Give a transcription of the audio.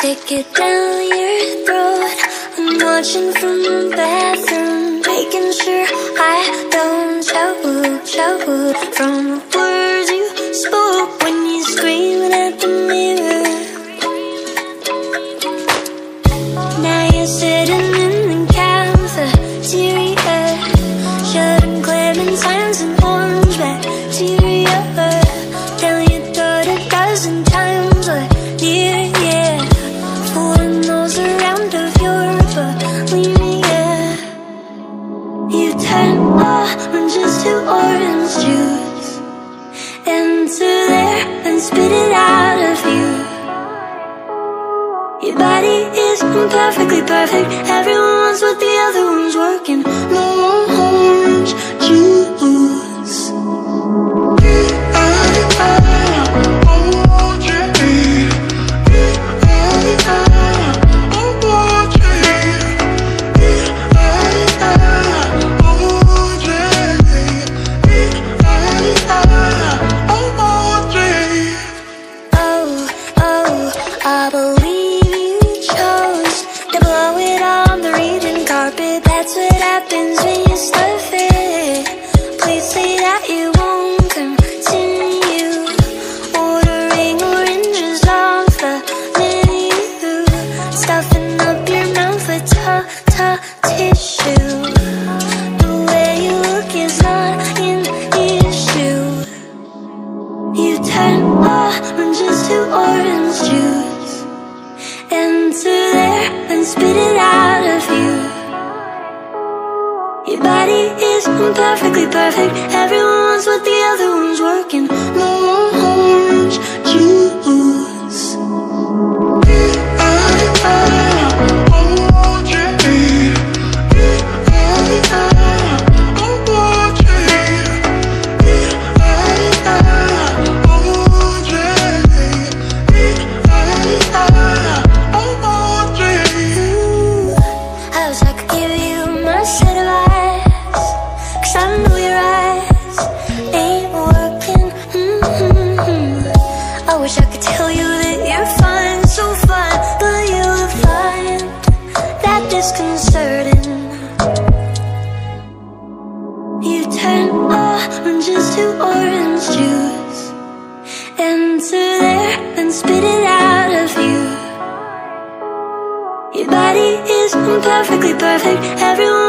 stick it down your throat. I'm watching from the bathroom, making sure I don't choke from the words you spoke when you screaming at the mirror. Now you're sitting in the cafeteria, shutting clementines and orange bacteria. Tell your daughter a dozen times what dear, yeah, fooling those around of your bulimia. You turn oranges to orange juice, enter there and spit it out of you. Your body is imperfectly perfect. Everyone wants what the other one's working. No orange juice. I believe you chose to blow it on the reading carpet. That's what happens when you stuff it. Please say that you won't continue ordering oranges off the menu, stuffing up your mouth with tissue. The way you look is not an issue. You turn oranges to orange juice, enter there and spit it out of you. Your body is imperfectly perfect. Everyone wants what the other one's working. No orange juice. I wish I could tell you that you're fine, so fine, but you'll find that disconcerting. You turn oranges to orange juice, enter there and spit it out of you. Your body is imperfectly perfect. Everyone